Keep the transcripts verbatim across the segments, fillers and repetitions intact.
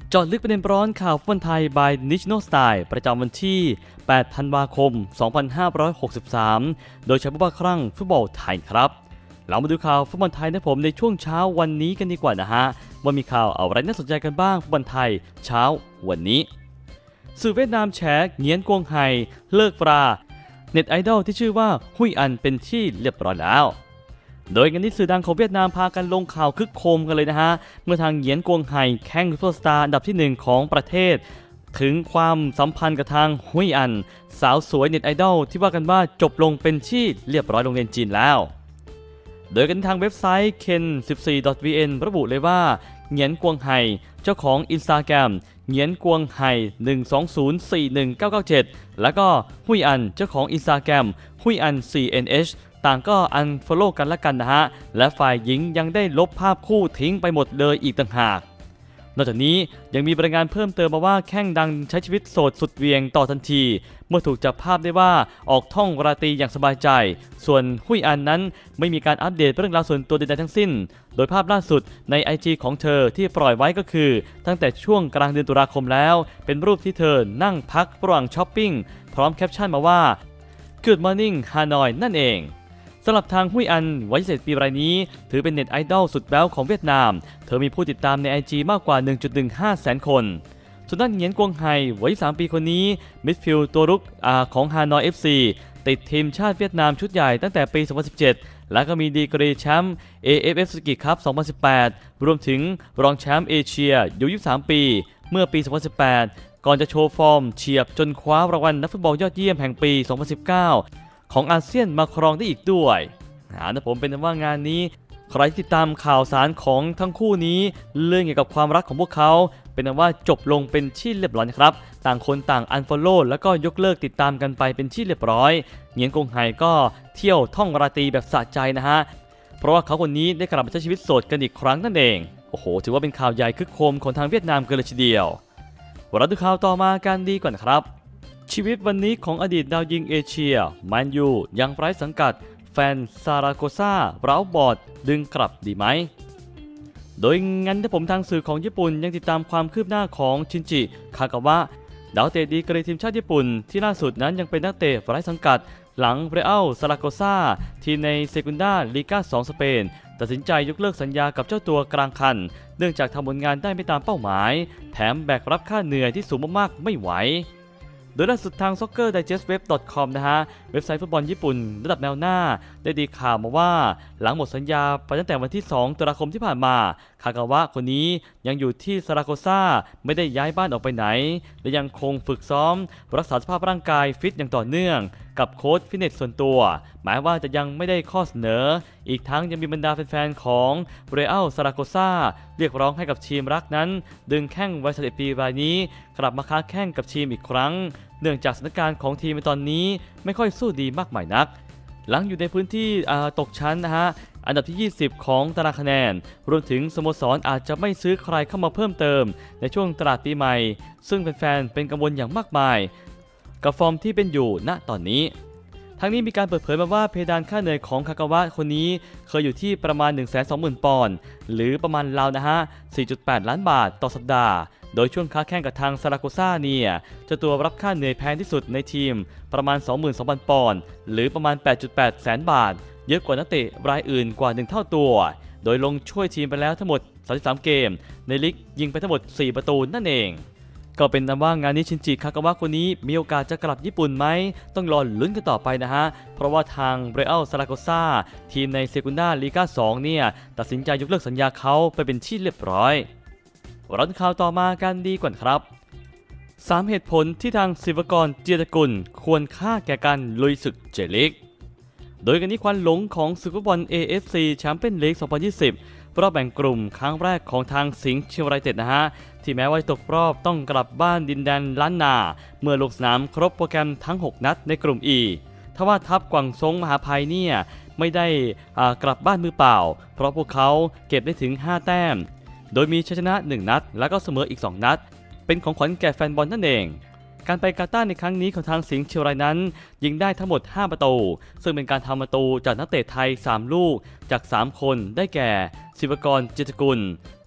เจาะลึกประเด็นร้อนข่าวฟุตบอลไทย by National Style ประจำวันที่ แปด ธันวาคม สองพันห้าร้อยหกสิบสาม โดยเฉพาะครั้งฟุตบอลไทยครับเรามาดูข่าวฟุตบอลไทยนะผมในช่วงเช้าวันนี้กันดีกว่านะฮะว่ามีข่าวอะไรน่าสนใจกันบ้างฟุตบอลไทยเช้าวันนี้สื่อเวียดนามแฉเงียนกวงไฮเลิกปราเน็ตไอดอลที่ชื่อว่าหุยอันเป็นที่เรียบร้อยแล้วโดยงานนี้สื่อดังของเวียดนามพากันลงข่าวคึกโครมกันเลยนะฮะเมื่อทางเหยียนกวงไฮแข้งซุปเปอร์สตาร์อันดับที่หนึ่งของประเทศถึงความสัมพันธ์กับทางหุยอันสาวสวยเน็ตไอดอลที่ว่ากันว่าจบลงเป็นที่เรียบร้อยโรงเรียนจีนแล้วโดยกันทางเว็บไซต์ เคน สิบสี่ ดอท วี เอ็น ระบุเลยว่าเหงียนกวงไฮเจ้าของ Instagram เหงียนกวงไฮ หนึ่ง สอง ศูนย์ สี่ หนึ่ง เก้า เก้า เจ็ด แล้วก็หุยอันเจ้าของ Instagram หุยอัน ซี เอ็น เอช ต่างก็อันฟอลโล่กันละกันนะฮะและฝ่ายหญิงยังได้ลบภาพคู่ทิ้งไปหมดเลยอีกต่างหากนอกจากนี้ยังมีรายงานเพิ่มเติมมาว่าแข้งดังใช้ชีวิตโสดสุดเวียงต่อทันทีเมื่อถูกจับภาพได้ว่าออกท่องราตรีอย่างสบายใจส่วนหุยอันนั้นไม่มีการอัปเดตเรื่องราวส่วนตัวใดๆทั้งสิ้นโดยภาพล่าสุดใน ไอ จี ของเธอที่ปล่อยไว้ก็คือตั้งแต่ช่วงกลางเดือนตุลาคมแล้วเป็นรูปที่เธอนั่งพักระหว่างช้อปปิ้งพร้อมแคปชั่นมาว่า Good morning Hanoi นั่นเองสำหรับทางหุยอันวัยยี่สิบเจ็ดปีรายนี้ถือเป็นเน็ตไอดอลสุดแบ๊วของเวียดนามเธอมีผู้ติดตามใน ไอ จี มากกว่า หนึ่งจุดหนึ่งห้า แสนคนส่วนด้านเหงียนกวงไฮวัยยี่สิบสามปีคนนี้มิดฟิลด์ตัวรุกของฮานอย เอฟ ซี ติดทีมชาติเวียดนามชุดใหญ่ตั้งแต่ปี สองพันสิบเจ็ด และก็มีดีกรีแชมป์ เอ เอฟ เอฟ Suzuki Cup สองพันสิบแปด รวมถึงรองแชมป์เอเชียอายุยี่สิบสามปีเมื่อปี สองพันสิบแปด ก่อนจะโชว์ฟอร์มเฉียบจนคว้ารางวัลนักฟุตบอลยอดเยี่ยมแห่งปี สองพันสิบเก้า ของอาเซียนมาครองได้อีกด้วยนะผมเป็นว่างานนี้ใครที่ติดตามข่าวสารของทั้งคู่นี้เรื่องเกี่ยวกับความรักของพวกเขาเป็นว่าจบลงเป็นที่เรียบร้อยนะครับต่างคนต่างอันฟอลโล่แล้วก็ยกเลิกติดตามกันไปเป็นที่เรียบร้อยเหงียนกงไฮก็เที่ยวท่องราตรีแบบสะใจนะฮะเพราะว่าเขาคนนี้ได้กลับมาใช้ชีวิตโสดกันอีกครั้งนั่นเองโอ้โหถือว่าเป็นข่าวใหญ่คึกโครมของทางเวียดนามกันเลยทีเดียวเราดูข่าวต่อมากันดีกว่าครับชีวิตวันนี้ของอดีตดาวยิงเอเชียแมนยูยังไร้สังกัดแฟนซาราโกซาเร้าบอดดึงกลับดีไหมโดยงั้นถ้าผมทางสื่อของญี่ปุ่นยังติดตามความคืบหน้าของชินจิคากาวะดาวเตะดีกรีทีมชาติญี่ปุ่นที่ล่าสุดนั้นยังเป็นนักเตะไร้สังกัดหลังเรอัลซาราโกซาทีมในเซกุนดาลีกาสองสเปนตัดสินใจยกเลิกสัญญากับเจ้าตัวกลางคันเนื่องจากทำผลงานได้ไม่ตามเป้าหมายแถมแบกรับค่าเหนื่อยที่สูงมากๆไม่ไหวโดยล่าสุดทาง ซ็อกเกอร์ ไดเจสต์ เว็บ ดอท คอม นะฮะเว็บไซต์ฟุตบอลญี่ปุ่นระดับแนวหน้าได้ดีข่าวมาว่าหลังหมดสัญญาไปตั้งแต่วันที่สองตุลาคมที่ผ่านมาคากาวะคนนี้ยังอยู่ที่ซาราโกซาไม่ได้ย้ายบ้านออกไปไหนและยังคงฝึกซ้อมรักษาสภาพร่างกายฟิตอย่างต่อเนื่องกับโค้ชฟิตเนสส่วนตัวแม้ว่าจะยังไม่ได้ข้อเสนออีกทั้งยังมีบรรดาแฟนๆของเรอัลซาราโกซาเรียกร้องให้กับทีมรักนั้นดึงแข้งวัยสิบเอ็ดปีรายนี้กลับมาค้าแข้งกับทีมอีกครั้งเนื่องจากสถานการณ์ของทีมในตอนนี้ไม่ค่อยสู้ดีมากมายนักหลังอยู่ในพื้นที่ตกชั้นนะฮะอันดับที่ยี่สิบของตารางคะแนนรวมถึงสโมสรอาจจะไม่ซื้อใครเข้ามาเพิ่มเติมในช่วงตลาดปีใหม่ซึ่งแฟนๆเป็นกังวลอย่างมากมายกับฟอร์มที่เป็นอยู่ณตอนนี้ทั้งนี้มีการเปิดเผยมาว่าเพดานค่าเหนื่อยของคากาวะคนนี้เคยอยู่ที่ประมาณ หนึ่งแสนสองหมื่น ปอนด์หรือประมาณราวนะฮะ สี่จุดแปด ล้านบาทต่อสัปดาห์โดยช่วงค้าแข่งกับทางซาราโกซาเนี่ยเจ้าตัวรับค่าเหนื่อยแพงที่สุดในทีมประมาณ สองหมื่นสองพัน ปอนด์หรือประมาณ แปดจุดแปด แสนบาทเยอะกว่านักเตะรายอื่นกว่าหนึ่งเท่าตัวโดยลงช่วยทีมไปแล้วทั้งหมดสามสิบสามเกมในลีกยิงไปทั้งหมดสี่ประตูนั่นเองก็เป็นนั้นว่างานนี้ชินจิคากาวะคนนี้มีโอกาสจะกลับญี่ปุ่นไหมต้องรอลุ้นกันต่อไปนะฮะเพราะว่าทางเรอัลซาราโกซาทีมในเซกุนดาลีกาสองเนี่ยตัดสินใจยกเลิกสัญญาเขาไปเป็นที่เรียบร้อยเราดูข่าวต่อมากันดีกว่าครับสามเหตุผลที่ทางศิวกรเจียรกุลควรค่าแก่การลุยศึกเจลีกโดยกันนี้ควันหลงของศึกฟุตบอล เอ เอฟ ซี แชมเปี้ยนลีก สองพันยี่สิบรอบแบ่งกลุ่มครั้งแรกของทางสิงห์เชียงรายเต็ดนะฮะที่แม้ว่าตกรอบต้องกลับบ้านดินแดนล้านนาเมื่อลงสนามครบโปรแกรมทั้งหกนัดในกลุ่ม E ทว่าทัพกวางซงมหาภัยเนี่ยไม่ได้กลับบ้านมือเปล่าเพราะพวกเขาเก็บได้ถึงห้าแต้มโดยมีชัยชนะหนึ่งนัดแล้วก็เสมออีกสองนัดเป็นของขวัญแก่แฟนบอลนั่นเองการไปกาตาร์ในครั้งนี้ของทางสิงห์เชียงรายนั้นยิงได้ทั้งหมดห้าประตูซึ่งเป็นการทำประตูจากนักเตะไทยสามลูกจากสามคนได้แก่ศิวกร เจียรกุล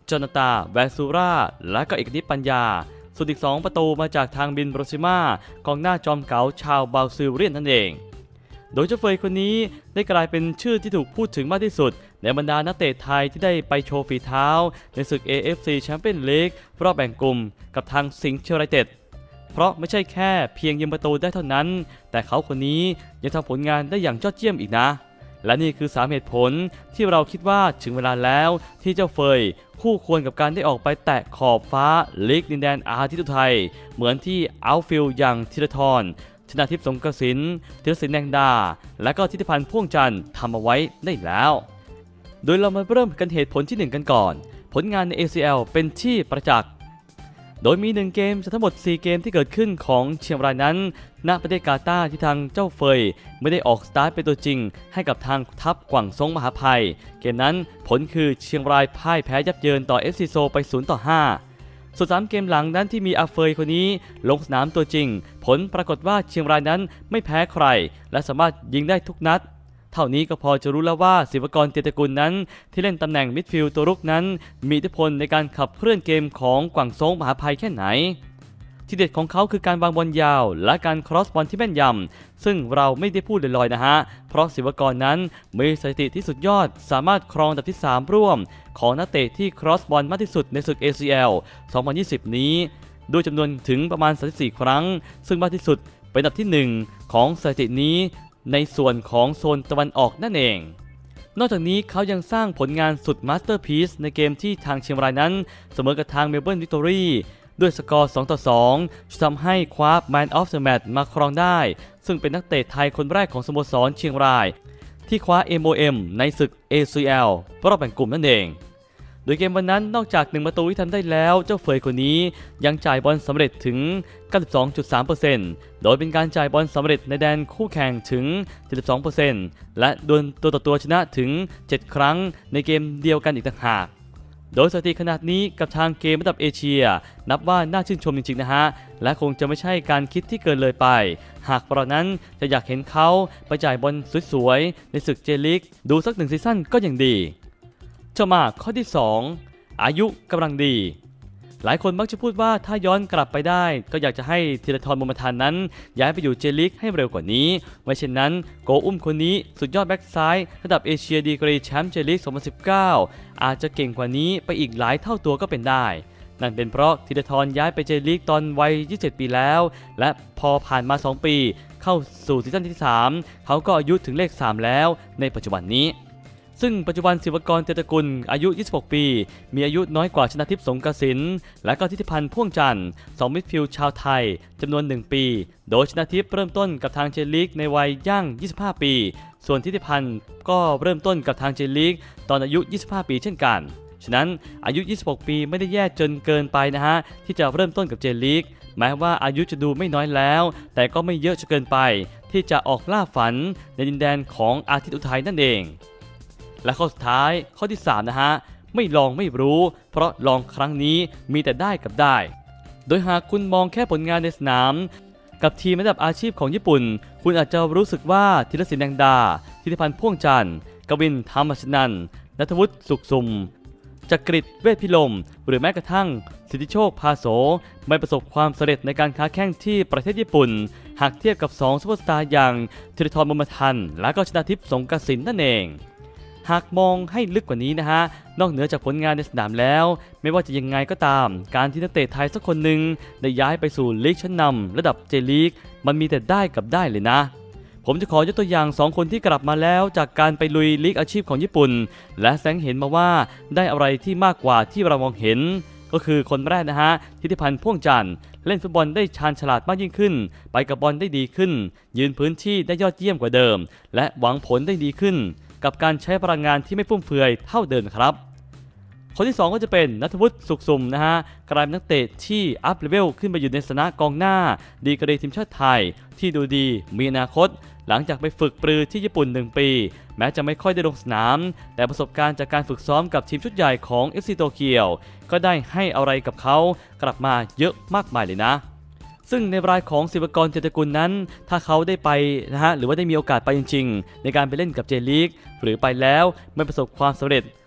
จอนาตาแวซูราและก็เอกนิตปัญญาส่วนอีกสองประตูมาจากทางบินโบรซิมากองหน้าจอมเก๋าชาวบราซิลเลียนนั่นเองโดยเจ้าเฟยคนนี้ได้กลายเป็นชื่อที่ถูกพูดถึงมากที่สุดในบรรดานักเตะไทยที่ได้ไปโชว์ฝีเท้าในศึก เอ เอฟ ซี Champions League รอบแบ่งกลุ่มกับทางสิงห์ยูไนเต็ดเพราะไม่ใช่แค่เพียงยิงประตูได้เท่านั้นแต่เขาคนนี้ยังทำผลงานได้อย่างยอดเยี่ยมอีกนะและนี่คือสามเหตุผลที่เราคิดว่าถึงเวลาแล้วที่เจ้าเฟยคู่ควรกับการได้ออกไปแตะขอบฟ้าลีกดินแดนอาทิตย์อุทัยเหมือนที่อัลฟิลด์อย่างธีรทรชนาทิพย์สงกสินธีรศิลป์แดงดาและก็ทิติพันธ์พ่วงจันทร์ทำเอาไว้ได้แล้วโดยเรามาเริ่มกันเหตุผลที่หนึ่งกันก่อนผลงานใน เอ ซี แอล เป็นที่ประจักษ์โดยมีหนึ่งเกมจากทั้งหมดสี่เกมที่เกิดขึ้นของเชียงรายนั้นณประเทศกาตาร์ที่ทางเจ้าเฟยไม่ได้ออกสตาร์ทเป็นตัวจริงให้กับทางทัพกวางซงมหาภัยเกมนั้นผลคือเชียงรายพ่ายแพ้ยับเยินต่อ เอฟ ซี โซไปศูนย์ต่อห้าส่วนสามเกมหลังนั้นที่มีอาเฟยคนนี้ลงสนามตัวจริงผลปรากฏว่าเชียงรายนั้นไม่แพ้ใครและสามารถยิงได้ทุกนัดเท่านี้ก็พอจะรู้แล้วว่าศิวกรเตียรตระกูลนั้นที่เล่นตำแหน่งมิดฟิลด์ตัวรุกนั้นมีอิทธิพลในการขับเคลื่อนเกมของกวางซงมหาภัยแค่ไหนที่เด็ดของเขาคือการวางบอลยาวและการครอสบอลที่แม่นยำซึ่งเราไม่ได้พูดลอยๆนะฮะเพราะศิวกรนั้นมีสถิติที่สุดยอดสามารถครองอันดับที่สามร่วมของนักเตะที่ครอสบอลมากที่สุดในศึก เอ ซี แอล สองพันยี่สิบนี้ด้วยจำนวนถึงประมาณสามสิบสี่ครั้งซึ่งมากที่สุดเป็นอันดับที่หนึ่งของสถิตินี้ในส่วนของโซนตะวันออกนั่นเองนอกจากนี้เขายังสร้างผลงานสุดมาสเตอร์พีซในเกมที่ทางเชียงรายนั้นเสมอกับทางเมลเบิร์นวิกตอรี่ด้วยสกอร์สองต่อสองทำให้คว้า Man of the Match มาครองได้ซึ่งเป็นนักเตะไทยคนแรกของสโมสรเชียงรายที่คว้า เอ็ม โอ เอ็ม ในศึก เอ ซี แอล รอบแบ่งกลุ่มนั่นเองโดยเกมวันนั้นนอกจากหนึ่งประตูที่ทำได้แล้วเจ้าเฟยคนนี้ยังจ่ายบอลสำเร็จถึง เก้าสิบสองจุดสามเปอร์เซ็นต์ โดยเป็นการจ่ายบอลสำเร็จในแดนคู่แข่งถึง เจ็ดสิบสองเปอร์เซ็นต์ และดวลตัวต่อตัวชนะถึงเจ็ดครั้งในเกมเดียวกันอีกต่างหากโดยสถิติขนาดนี้กับทางเกมระดับเอเชียนับว่าน่าชื่นชมจริงๆนะฮะและคงจะไม่ใช่การคิดที่เกินเลยไปหากเรานั้นจะอยากเห็นเขาไปจ่ายบอลสวยๆในศึกเจลีกดูสักหนึ่งซีซั่นก็ยังดีจะมาข้อที่สองอายุกำลังดีหลายคนมักจะพูดว่าถ้าย้อนกลับไปได้ก็อยากจะให้ธีรทรบุญมาทันนั้นย้ายไปอยู่เจลีกให้เร็วกว่านี้ไม่เช่นนั้นโกอุ้มคนนี้สุดยอดแบ็กซ้ายระดับเอเชียดีกรีแชมป์เจลีกสองพันสิบเก้าอาจจะเก่งกว่านี้ไปอีกหลายเท่าตัวก็เป็นได้นั่นเป็นเพราะธีรทรย้ายไปเจลีกตอนวัยยี่สิบเจ็ดปีแล้วและพอผ่านมาสองปีเข้าสู่ซีซั่นที่สามเขาก็อายุถึงเลขสามแล้วในปัจจุบันนี้ซึ่งปัจจุบันศิวกรเตียรตระกูลอายุยี่สิบหกปีมีอายุน้อยกว่าชนาทิพย์สงกสินและก็ทิติพันธ์พ่วงจันทร์สองมิดฟิลด์ชาวไทยจำนวนหนึ่งปีโดยชนาทิพย์เริ่มต้นกับทางเจลีกในวัยย่างยี่สิบห้าปีส่วนทิติพันธ์ก็เริ่มต้นกับทางเจลีกตอนอายุยี่สิบห้าปีเช่นกันฉะนั้นอายุยี่สิบหกปีไม่ได้แย่จนเกินไปนะฮะที่จะเริ่มต้นกับเจลีกแม้ว่าอายุจะดูไม่น้อยแล้วแต่ก็ไม่เยอะจนเกินไปที่จะออกล่าฝันในดินแดนของอาทิตย์อุทัยนั่นเองและข้อสุดท้ายข้อที่สามนะฮะไม่ลองไม่รู้เพราะลองครั้งนี้มีแต่ได้กับได้โดยหากคุณมองแค่ผลงานในสนามกับทีมระดับอาชีพของญี่ปุ่นคุณอาจจะรู้สึกว่าธีรศิลป์แดงดาธิติพันธ์พ่วงจันทร์กวินธรรมชนันท์ณัฐวุฒิสุขสุมจักริดเวชพิลมหรือแม้กระทั่งสิทธิโชคพาโสไม่ประสบความสำเร็จในการค้าแข่งที่ประเทศญี่ปุ่นหากเทียบกับสองซุปเปอร์สตาร์อย่างธีรทรบุญมาทันและก็ชนาทิพย์สงกสินนั่นเองหากมองให้ลึกกว่านี้นะฮะนอกเหนือจากผลงานในสนามแล้วไม่ว่าจะยังไงก็ตามการที่นักเตะไทยสักคนหนึ่งได้ย้ายไปสู่ลีกชั้นนำระดับเจลีกมันมีแต่ได้กับได้เลยนะผมจะขอยกตัวอย่างสองคนที่กลับมาแล้วจากการไปลุยลีกอาชีพของญี่ปุ่นและแสดงเห็นมาว่าได้อะไรที่มากกว่าที่เรามองเห็นก็คือคนแรกนะฮะธิติพันธ์พ่วงจันทร์เล่นฟุตบอลได้ชาญฉลาดมากยิ่งขึ้นไปกับบอลได้ดีขึ้นยืนพื้นที่ได้ยอดเยี่ยมกว่าเดิมและหวังผลได้ดีขึ้นกับการใช้พลังงานที่ไม่ฟุ่มเฟือยเท่าเดิมครับคนที่สองก็จะเป็นณัฐวุฒิสุขสุมนะฮะกลายเป็นนักเตะที่อัพเลเวลขึ้นมาอยู่ในสนามกองหน้าดีกรีทีมชาติไทยที่ดูดีมีอนาคตหลังจากไปฝึกปรือที่ญี่ปุ่นหนึ่งปีแม้จะไม่ค่อยได้ลงสนามแต่ประสบการณ์จากการฝึกซ้อมกับทีมชุดใหญ่ของ เอฟ ซี โตเกียวก็ได้ให้อะไรกับเขากลับมาเยอะมากมายเลยนะซึ่งในรายของศิวกรเตียรตระกูลนั้นถ้าเขาได้ไปนะฮะหรือว่าได้มีโอกาสไปจริงๆในการไปเล่นกับเจลีกหรือไปแล้วไม่ประสบความสำเร็จ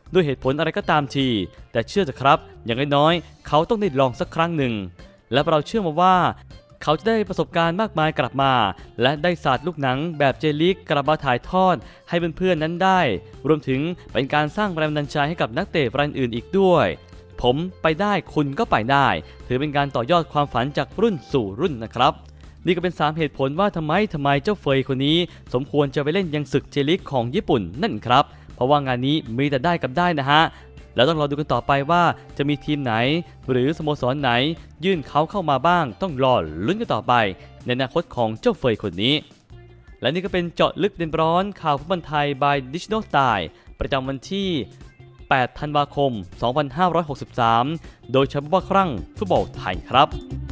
ด้วยเหตุผลอะไรก็ตามทีแต่เชื่อเถอะครับอย่างน้อยๆเขาต้องได้ลองสักครั้งหนึ่งและเราเชื่อมาว่าเขาจะได้ประสบการณ์มากมายกลับมาและได้ศาสตร์ลูกหนังแบบเจลิกกลับมาถ่ายทอดให้เพื่อนๆนั้นได้รวมถึงเป็นการสร้างแรงบันดาลใจให้กับนักเตะรายอื่นอีกด้วยผมไปได้คุณก็ไปได้ถือเป็นการต่อยอดความฝันจากรุ่นสู่รุ่นนะครับนี่ก็เป็นสามเหตุผลว่าทำไมทำไมเจ้าเฟยคนนี้สมควรจะไปเล่นยังศึกเจลิกของญี่ปุ่นนั่นครับเพราะว่างานนี้มีแต่ได้กับได้นะฮะแล้วต้องรอดูกันต่อไปว่าจะมีทีมไหนหรือสโมสรไหนยื่นเขาเข้ามาบ้างต้องรอลุ้นกันต่อไปในอนาคตของเจ้าเฟยคนนี้และนี่ก็เป็นเจาะลึกเด่นร้อนข่าวฟุตบอลไทย by Digital Style ประจำวันที่แปดธันวาคมสองพันห้าร้อยหกสิบสามโดยเฉพาะครั้งฟุตบอลไทยครับ